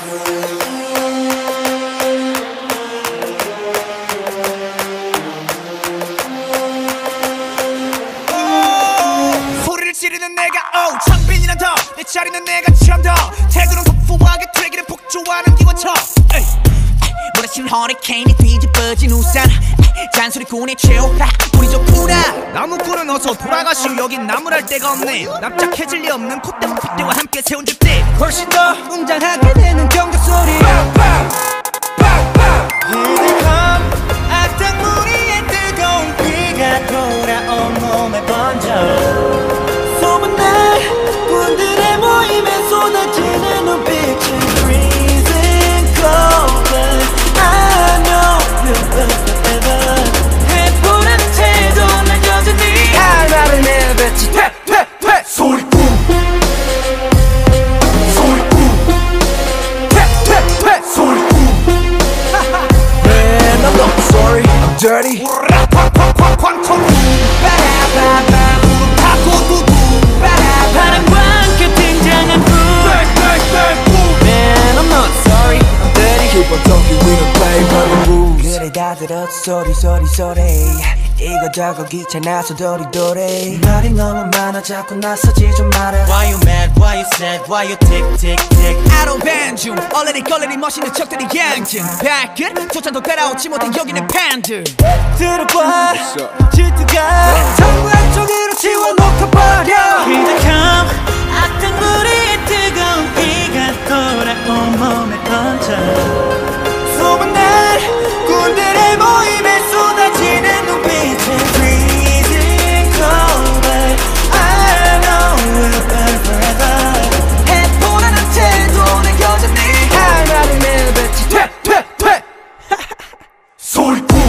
소리를 지르는 내가 창빈이는 더내 자리는 내가 참 더 태도는 터프하게 되기를 폭주하는 기관총 몰아치는 허리케인이 뒤집어진 우산 잔소리꾼의 최후 우리 좋구나 나무꾼은 어서 돌아가시오 여긴 나무랄 데가 없네 납작해질 리 없는 콧대와 핏대와 함께 세운 집대 훨씬 더 웅장하게 되는 경적 소리 Here they come 악당무리의 뜨거운 비가 돌아온 몸에 번져 소문난 군들의 모임에 쏟아지는 눈빛은 freezing cold but I know you'll live forever 해보라는 태도 난 여전히 할 말을 내뱉지 퇴 소리꾼 소리꾼 퇴 소리꾼 Man I'm not sorry I'm dirty 쾅쾅쾅쾅 빠라바바 우르타고 두두 바람과 함께 등장한 불 Man I'm not sorry I'm dirty Keep on talking we don't play by the rules 그래 다 들었어 소리 이거저거 귀찮아서 도리도리 말이 너무 많아 자꾸 나서지 좀 말아 Why you mad, why you sad, why you tick tick tick 아로 밴중 얼레리 걸레리 멋있는 척들이 양진 발끝 조찬도 따라오지 못해 여기는 팬들 들어봐 질투가 전부 한쪽으로 지워놓고 버려 Here they come 악당무리의 뜨거운 비가 돌아온 몸에 번져 소문난 군들의 모임에 쏟아지는 눈빛은 freezing cold but I know we'll burn forever 해보라는 태도는 여전히 할 말을 내뱉지 퇴 소리꾼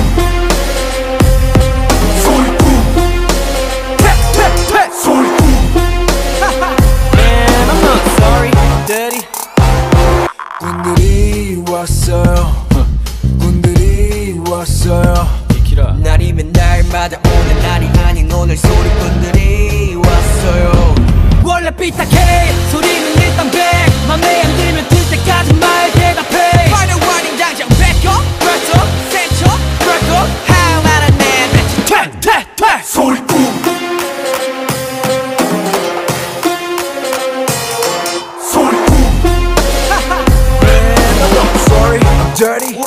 퇴 소리꾼 Man I'm not sorry I'm dirty 군들이 왔어요 군들이 왔어요 날이면 날마다 오는 날이 아닌 오늘 소리꾼들이 왔어요 원래 삐딱해 소리는 일단 백 맘에 안 들면 들 때까지 말 대답해 Final warning 당장 back up Press up set up break up 할 말은 내뱉지 퇴 소리꾼 소리꾼 Man I'm not sorry I'm dirty